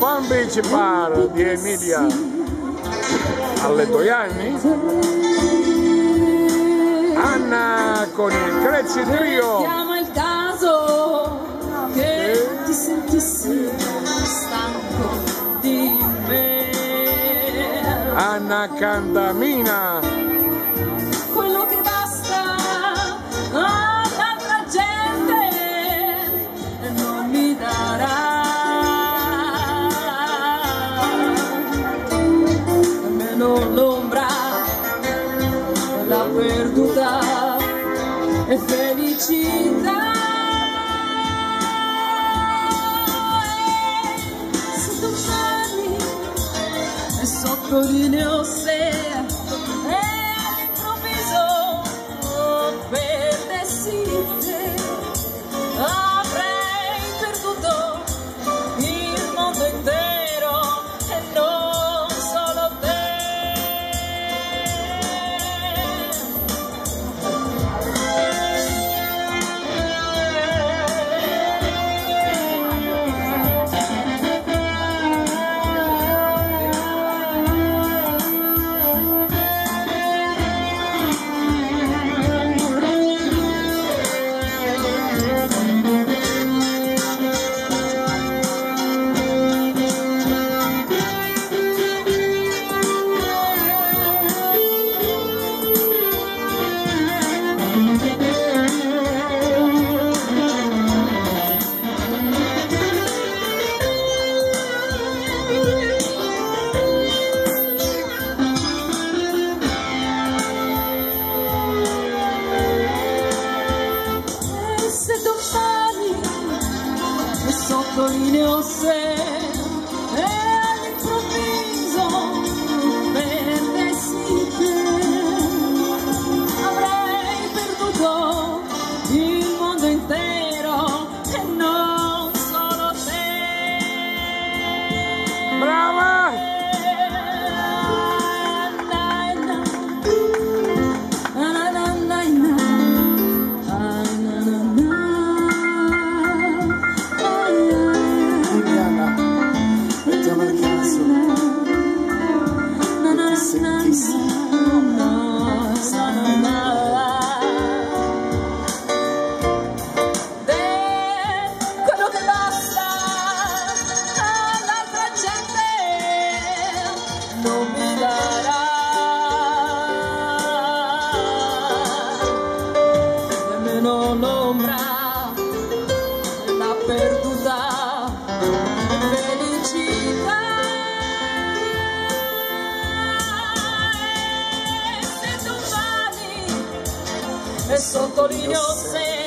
Palm Beach Bar di Emilia alle Toiani, Anna con il Crazy Trio. Chiama il caso che ti sentissi stanco di me. Anna Candamina. Quello che basta all'altra gente non mi darà. L'ombra della perduta e felicità. E se domani e sottolineo se all'improvviso perdessi te, avrei perduto il mondo intero e non solo te. Sottolineo se e all'improvviso perdessi te, avrei perduto il mondo intero e non solo te. Brava! Quello che basta all'altra gente non mi darà nemmeno l'ombra della perduta felicità. E sottolineo se